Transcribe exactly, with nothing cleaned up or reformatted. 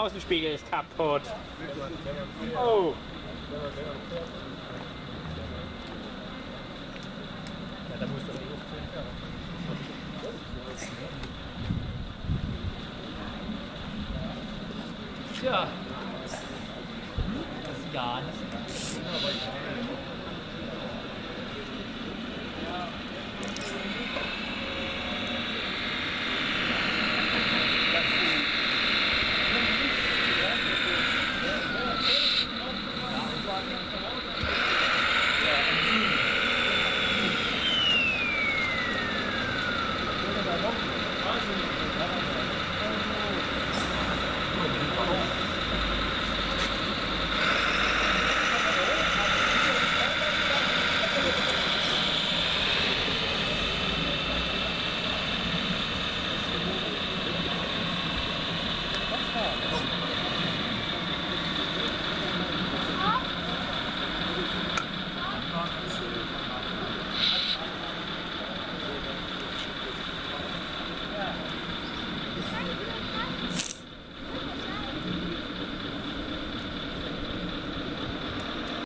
Außenspiegel ist kaputt. Oh. Ja, da musst du die Luft sehen. Tja. Das ist gar nicht.